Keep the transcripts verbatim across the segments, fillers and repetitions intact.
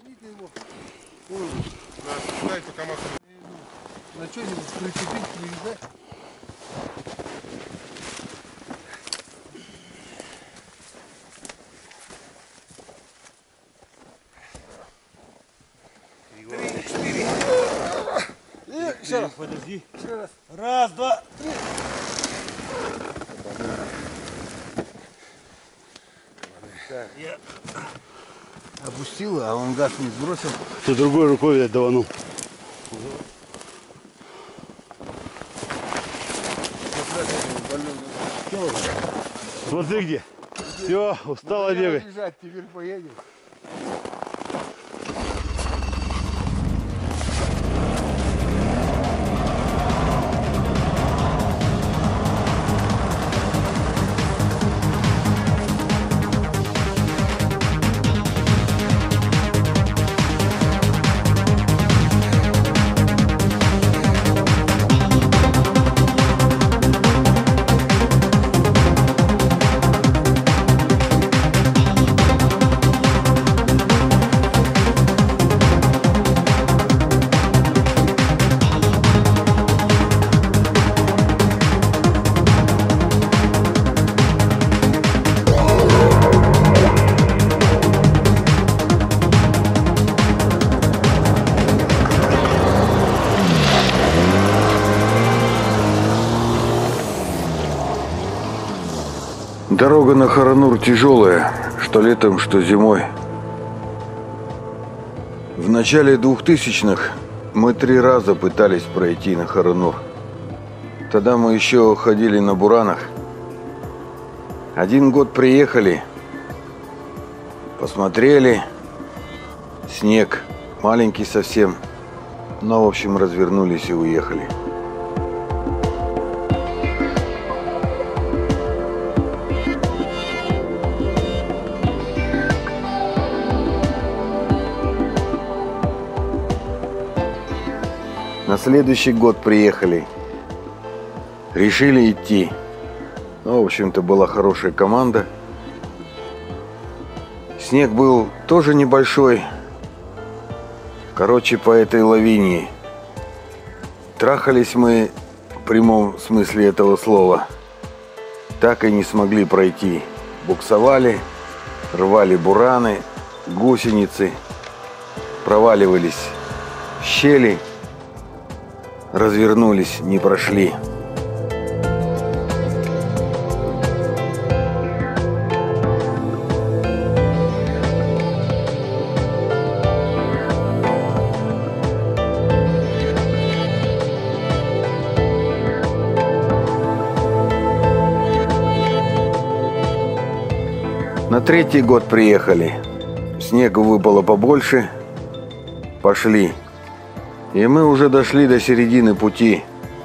Найдите его. Дай пока машину. На что-нибудь прицепить, привязать. Три, четыре. И еще раз. Подожди. Еще раз. Раз, два, три. Так. Я опустил, а он газ не сбросил. Ты другой рукой, видать, даванул. Смотри где. Все, устала бегать. Лежать, теперь поедем. Дорога на Харанур тяжелая, что летом, что зимой. В начале двухтысячных мы три раза пытались пройти на Харанур. Тогда мы еще ходили на буранах. Один год приехали, посмотрели, снег, маленький совсем, но в общем развернулись и уехали. На следующий год приехали. Решили идти. Ну, в общем-то, была хорошая команда. Снег был тоже небольшой. Короче, по этой лавине. Трахались мы в прямом смысле этого слова. Так и не смогли пройти. Буксовали, рвали бураны, гусеницы. Проваливались в щели. Развернулись, не прошли. На третий год приехали. Снегу выпало побольше. Пошли. И мы уже дошли до середины пути.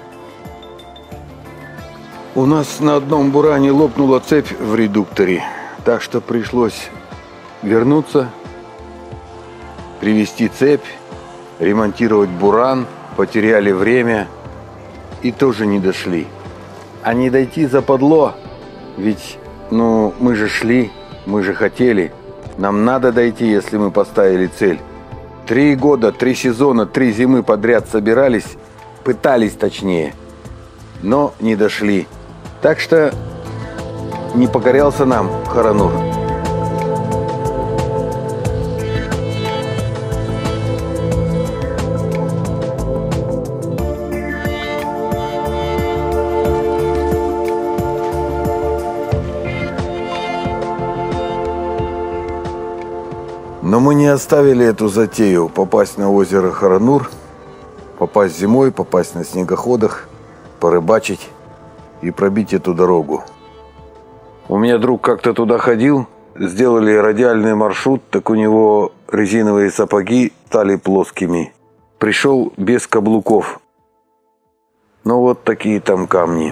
У нас на одном буране лопнула цепь в редукторе, так что пришлось вернуться, привезти цепь, ремонтировать буран, потеряли время и тоже не дошли. А не дойти западло, ведь, ну, мы же шли, мы же хотели, нам надо дойти, если мы поставили цель. Три года, три сезона, три зимы подряд собирались, пытались точнее, но не дошли. Так что не покорялся нам Харанур. Но мы не оставили эту затею попасть на озеро Харанур, попасть зимой, попасть на снегоходах, порыбачить и пробить эту дорогу. У меня друг как-то туда ходил, сделали радиальный маршрут, так у него резиновые сапоги стали плоскими. Пришел без каблуков. Ну вот такие там камни.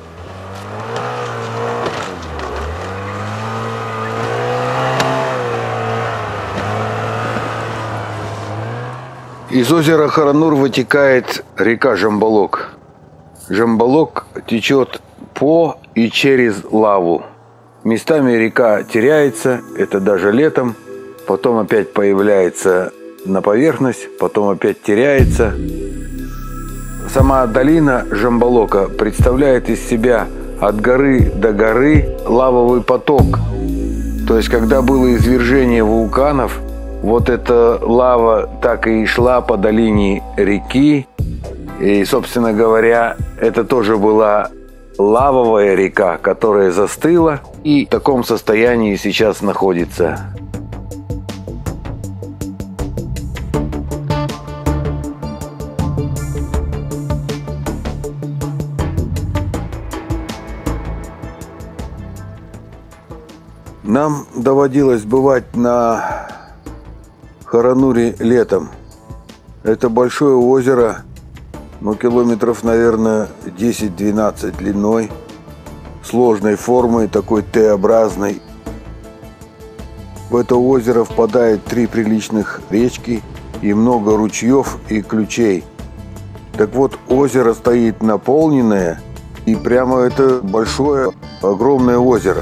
Из озера Харанур вытекает река Жамбалок. Жамбалок течет по и через лаву. Местами река теряется, это даже летом. Потом опять появляется на поверхность, потом опять теряется. Сама долина Жамбалока представляет из себя от горы до горы лавовый поток. То есть, когда было извержение вулканов, вот эта лава так и шла по долине реки. И, собственно говоря, это тоже была лавовая река, которая застыла и в таком состоянии сейчас находится. Нам доводилось бывать на Харанури летом. Это большое озеро, ну, километров, наверное, десять-двенадцать длиной, сложной формы, такой Т-образной. В это озеро впадает три приличных речки и много ручьев и ключей. Так вот, озеро стоит наполненное, и прямо это большое, огромное озеро.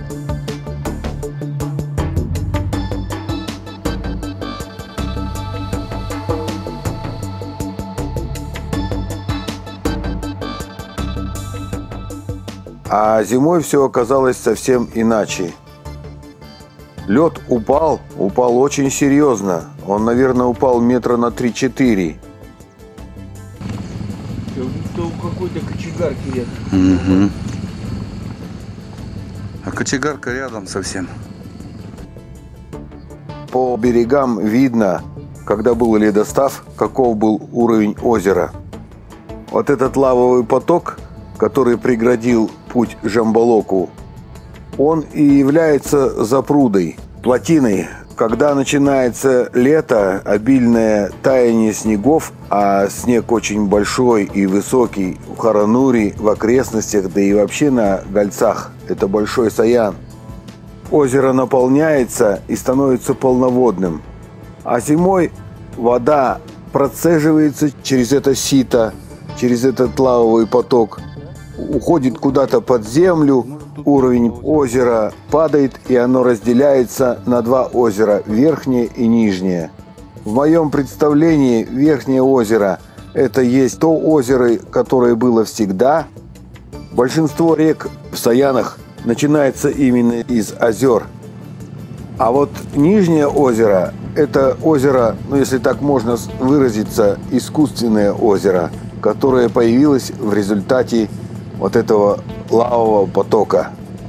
А зимой все оказалось совсем иначе. Лед упал, упал очень серьезно. Он, наверное, упал метра на три-четыре. Кто у какой-то кочегарки нет. Угу. А кочегарка рядом совсем. По берегам видно, когда был ледостав, каков был уровень озера. Вот этот лавовый поток, который преградил путь Жамбалоку, он и является запрудой, плотиной. Когда начинается лето, обильное таяние снегов, а снег очень большой и высокий в Харанури, в окрестностях, да и вообще на Гальцах, это большой Саян, озеро наполняется и становится полноводным. А зимой вода процеживается через это сито, через этот лавовый поток, уходит куда-то под землю, уровень озера падает, и оно разделяется на два озера, верхнее и нижнее. В моем представлении верхнее озеро – это есть то озеро, которое было всегда. Большинство рек в Саянах начинается именно из озер. А вот нижнее озеро – это озеро, ну если так можно выразиться, искусственное озеро, которое появилось в результате вот этого лавового потока.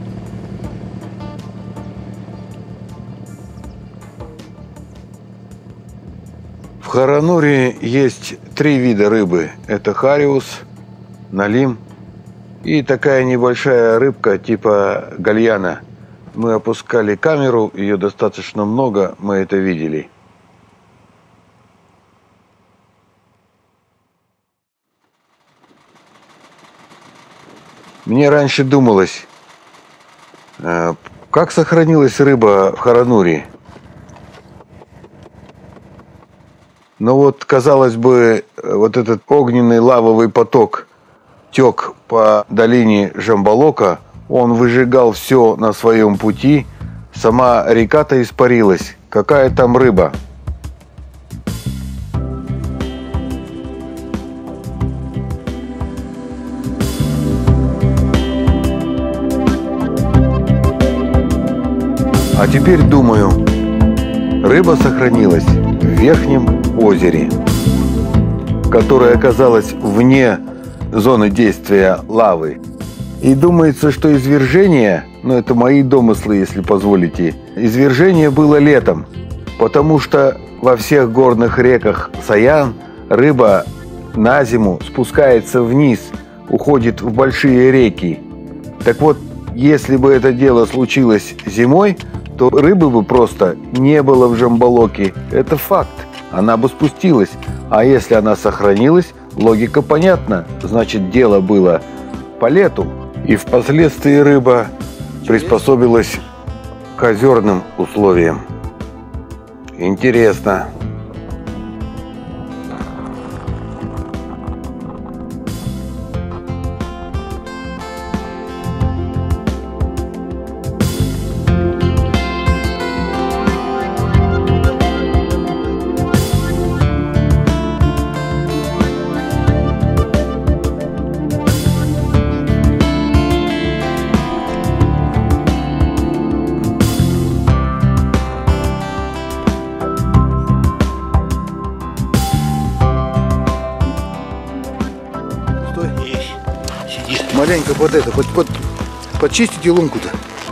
В Харанури есть три вида рыбы. Это хариус, налим и такая небольшая рыбка типа гальяна. Мы опускали камеру, ее достаточно много, мы это видели. Мне раньше думалось, как сохранилась рыба в Харанури. Но вот, казалось бы, вот этот огненный лавовый поток тек по долине Жамбалока, он выжигал все на своем пути, сама река-то испарилась. Какая там рыба? А теперь думаю, рыба сохранилась в верхнем озере, которое оказалось вне зоны действия лавы. И думается, что извержение, ну это мои домыслы, если позволите, извержение было летом, потому что во всех горных реках Саян рыба на зиму спускается вниз, уходит в большие реки. Так вот, если бы это дело случилось зимой, то рыбы бы просто не было в Жамбалоке. Это факт. Она бы спустилась. А если она сохранилась, логика понятна. Значит, дело было по лету. И впоследствии рыба приспособилась к озерным условиям. Интересно. Маленько под это, под, под, подчистите лунку-то.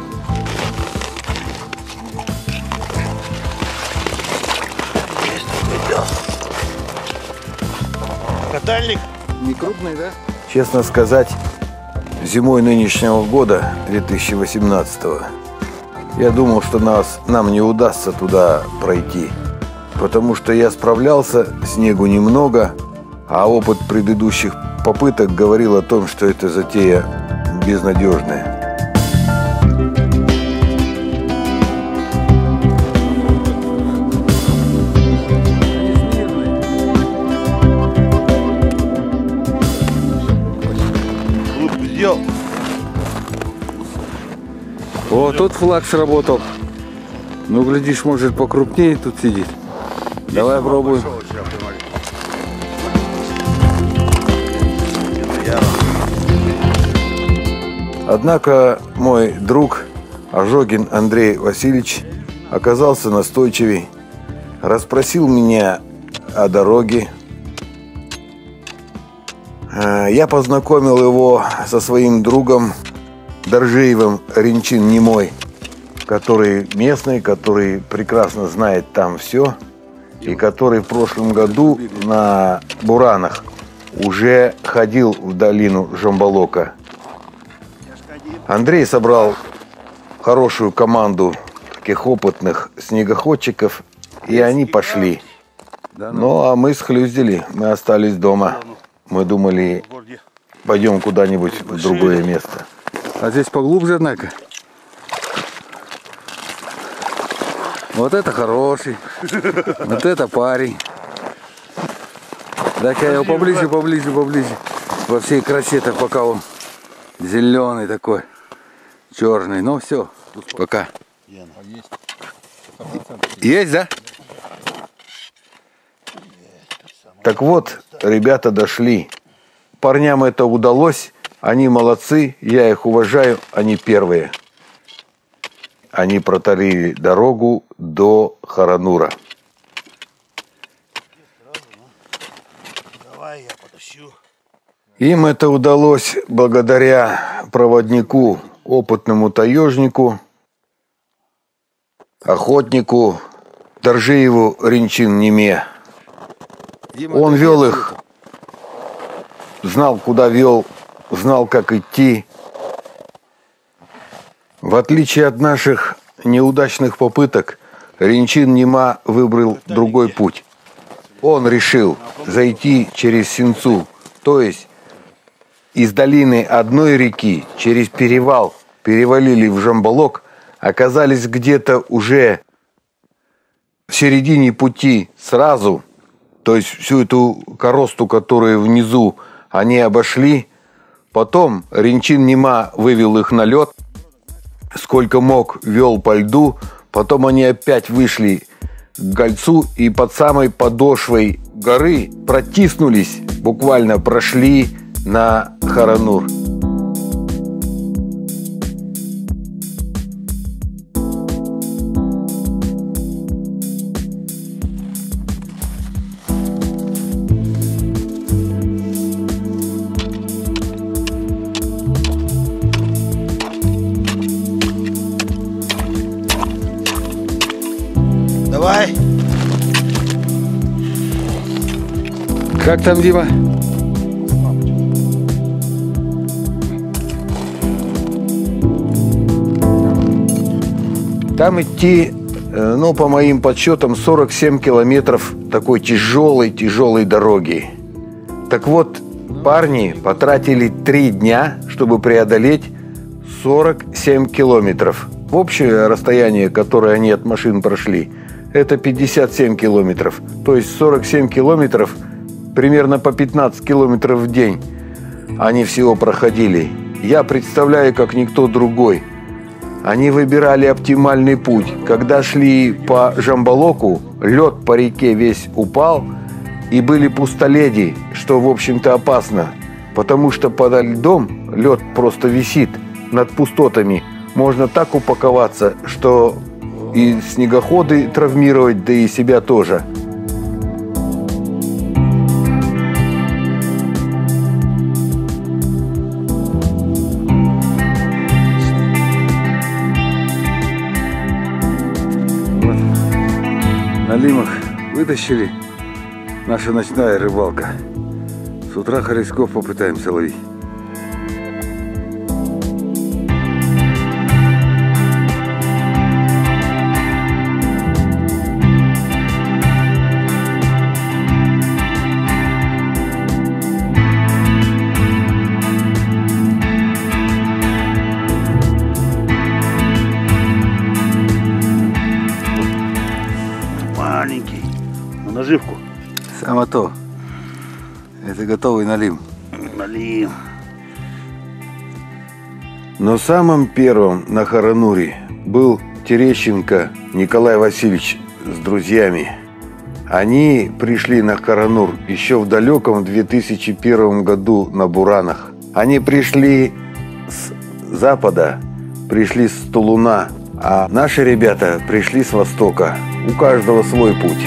Катальник. Не крупный, да? Честно сказать, зимой нынешнего года, две тысячи восемнадцатого, я думал, что нас, нам не удастся туда пройти. Потому что я справлялся, снегу немного, а опыт предыдущих попыток говорил о том, что эта затея безнадежная. Лунку сделал. О, тут флаг сработал. Ну, глядишь, может, покрупнее тут сидит. Давай пробуем. Однако мой друг Ожогин Андрей Васильевич оказался настойчивей, расспросил меня о дороге. Я познакомил его со своим другом Доржеевым Ринчин Немой, который местный, который прекрасно знает там все, и который в прошлом году на буранах уже ходил в долину Жамбалока. Андрей собрал хорошую команду таких опытных снегоходчиков, и они пошли. Ну, а мы схлюздили, мы остались дома. Мы думали, пойдем куда-нибудь в другое место. А здесь поглубже, однако. Вот это хороший. Вот это парень. Дай-ка я его поближе, поближе, поближе. Во всей красе-то, пока он зеленый такой. Черный. Ну все. Пока. Есть, да? Так вот, ребята дошли. Парням это удалось. Они молодцы, я их уважаю, они первые. Они протарили дорогу до Харанура. Давай я потащу. Им это удалось благодаря проводнику, опытному таежнику, охотнику Доржееву Ринчин Неме. Он вел их, знал, куда вел, знал, как идти. В отличие от наших неудачных попыток, Ринчин Нема выбрал другой путь. Он решил зайти через Синцу, то есть из долины одной реки через перевал перевалили в Жамбалок, оказались где-то уже в середине пути сразу, то есть всю эту коросту, которая внизу, они обошли. Потом Ринчин Нема вывел их на лед, сколько мог, вел по льду. Потом они опять вышли к Гальцу и под самой подошвой горы протиснулись, буквально прошли на Харанур. Давай. Как там, Дима? Там идти, ну, по моим подсчетам, сорок семь километров такой тяжелой-тяжелой дороги. Так вот, парни потратили три дня, чтобы преодолеть сорок семь километров. Общее расстояние, которое они от машин прошли, это пятьдесят семь километров. То есть сорок семь километров, примерно по пятнадцать километров в день они всего проходили. Я представляю, как никто другой. Они выбирали оптимальный путь. Когда шли по Жамбалоку, лед по реке весь упал, и были пустоледи, что, в общем-то, опасно, потому что под льдом лед просто висит над пустотами. Можно так упаковаться, что и снегоходы травмировать, да и себя тоже. Налимах вытащили. Наша ночная рыбалка. С утра хорьков попытаемся ловить. Маленький. На наживку. Само то. Это готовый налим. Налим. Но самым первым на Харануре был Терещенко Николай Васильевич с друзьями. Они пришли на Харанур еще в далеком две тысячи первом году на буранах. Они пришли с запада, пришли с Тулуна, а наши ребята пришли с востока. У каждого свой путь.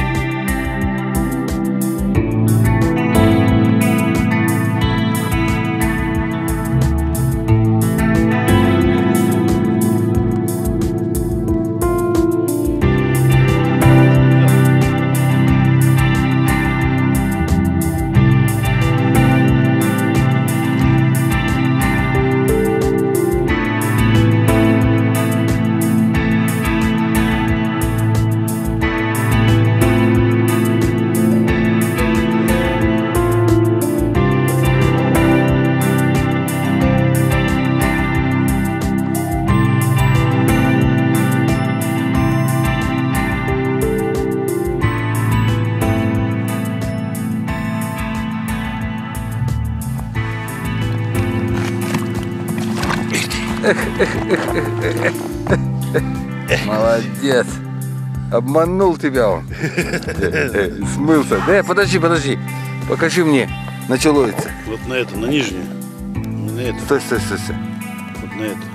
Молодец. Обманул тебя он. Смылся. Да, подожди, подожди. Покажи мне. Началуется. Вот на это, на нижнюю. Не на это. Стой, стой, стой, стой. Вот на это.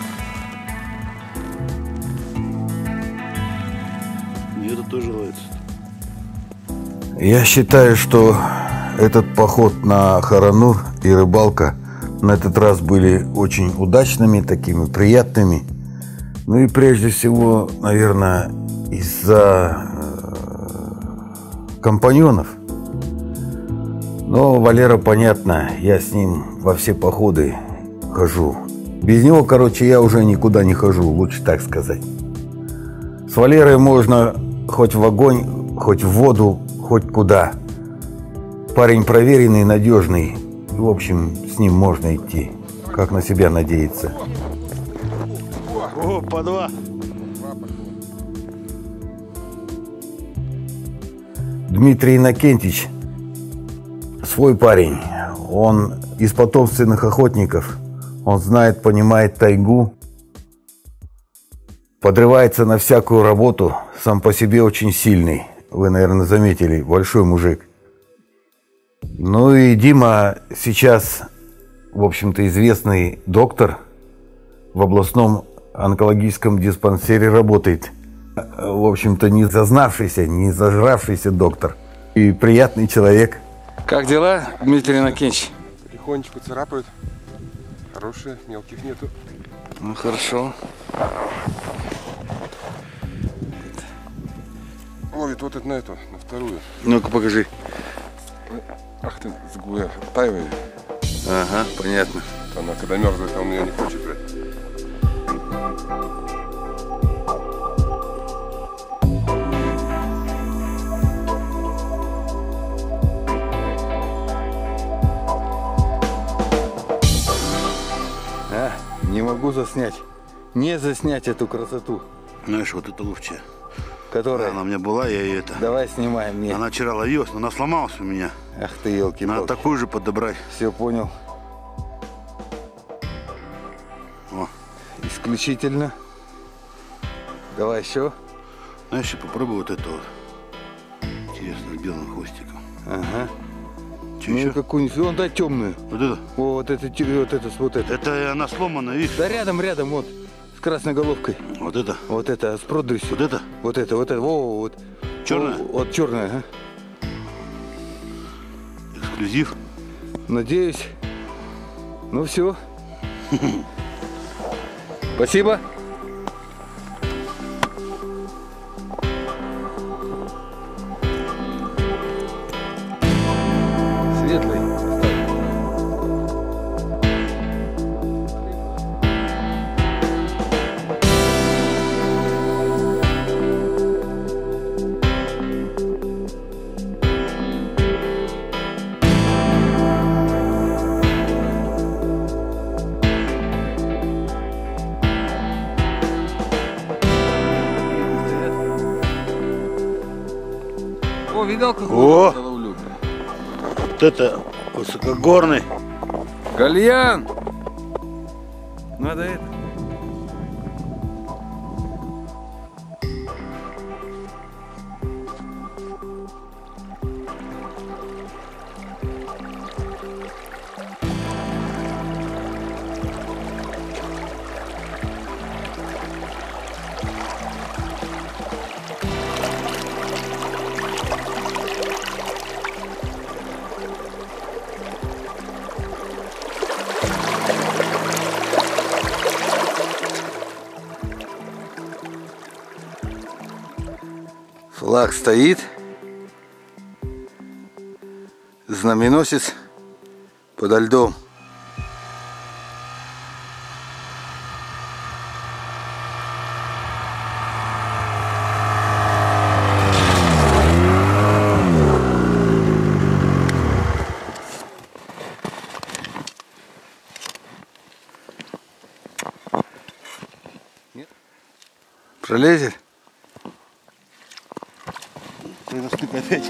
И это тоже ловится. Я считаю, что этот поход на Харанур и рыбалка на этот раз были очень удачными, такими приятными. Ну и прежде всего, наверное, из-за э, компаньонов. Но Валера, понятно, я с ним во все походы хожу. Без него, короче, я уже никуда не хожу, лучше так сказать. С Валерой можно хоть в огонь, хоть в воду, хоть куда. Парень проверенный, надежный. В общем, с ним можно идти. Как на себя надеяться. О, по два. Дмитрий Иннокентич свой парень. Он из потомственных охотников. Он знает, понимает тайгу. Подрывается на всякую работу. Сам по себе очень сильный. Вы, наверное, заметили. Большой мужик. Ну и Дима сейчас, в общем-то, известный доктор. В областном онкологическом диспансере работает. В общем-то, не зазнавшийся, не зажравшийся доктор. И приятный человек. Как дела, Дмитрий Иннокентьевич? Потихонечку царапают. Хорошие, мелких нету. Ну, хорошо. Ловит вот это на эту, на вторую. Ну-ка, покажи. Ах ты, сгуя, оттаивает. Ага, понятно. Она когда мерзнет, он ее не хочет брать. А, не могу заснять. Не заснять эту красоту. Знаешь, вот это ловчая. Которая? Она у меня была, я ее это... Давай снимай мне. Она вчера ловилась, но она сломалась у меня. Ах ты, елки. Надо такую же подобрать. Все понял. О. Исключительно. Давай еще. Знаешь, попробуй вот это вот. Интересно, с белым хвостиком. Ага. Че Ну еще? какую-нибудь. Вон, дай темную. Вот это? О, вот это, вот это, вот это. Это она сломана, видишь? Да рядом, рядом, вот. С красной головкой. Вот это? Вот это, с продрысью. Вот это? Вот это, вот это. Во, вот. Черная? О, вот черная, ага. Эксклюзив. Надеюсь. Ну все. Спасибо. О, видал, какой О! я ловлю? Вот это высокогорный. Гальян! Надо это. Флаг стоит, знаменосец подо льдом. Пролезет? Это стык опять.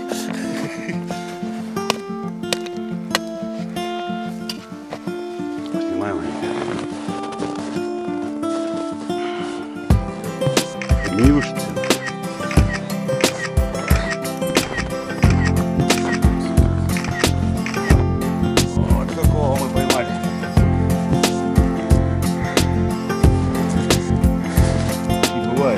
Снимаем его. Не выше. Вот какого мы поймали. Не бывает.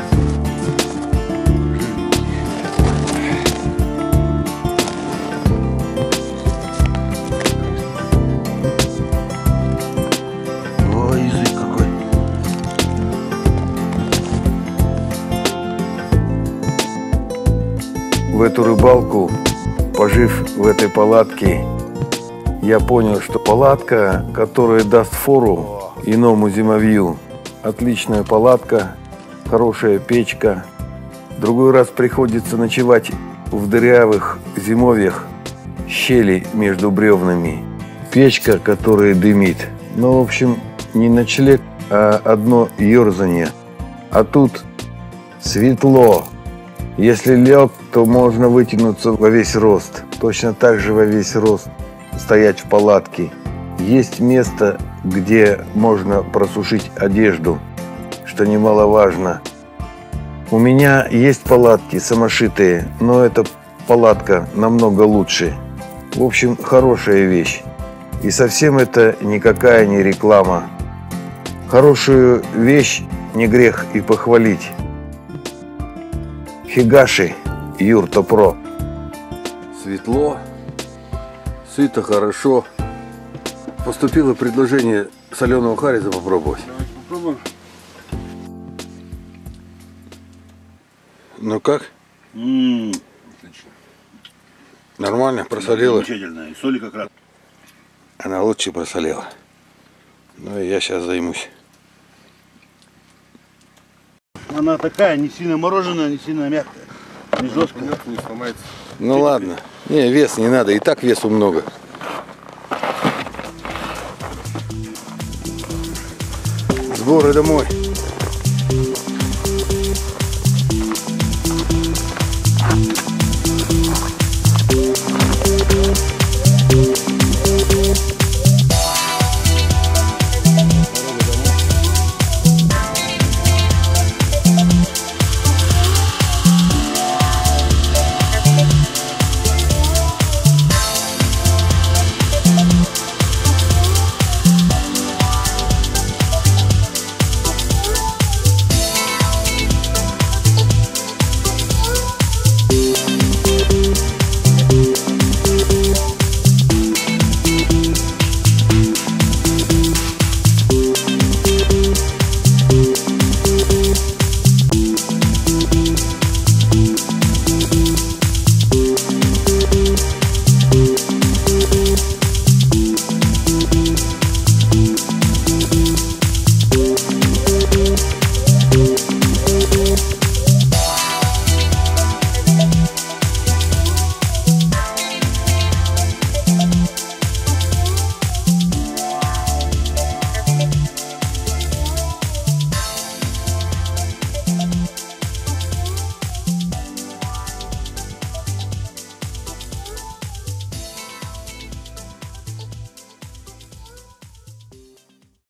В эту рыбалку, пожив в этой палатке, я понял, что палатка, которая даст фору иному зимовью, отличная палатка, хорошая печка. Другой раз приходится ночевать в дырявых зимовьях, щели между бревнами. Печка, которая дымит. Ну, в общем, не ночлег, а одно ерзание. А тут светло. Если лег, то можно вытянуться во весь рост. Точно так же во весь рост стоять в палатке. Есть место, где можно просушить одежду, что немаловажно. У меня есть палатки самошитые, но эта палатка намного лучше. В общем, хорошая вещь. И совсем это никакая не реклама. Хорошую вещь не грех и похвалить. Хигаши Юрто Про. Светло, сыто, хорошо. Поступило предложение соленого хариза попробовать. Попробуем. Ну как? М-м, Нормально, просолила. замечательно. И соли как раз. Она лучше просолила. Ну и я сейчас займусь. Она такая, не сильно мороженая, не сильно мягкая, не жесткая. Понятно, не сломается. Ну ладно. Не, вес не надо, и так весу много. Сборы домой.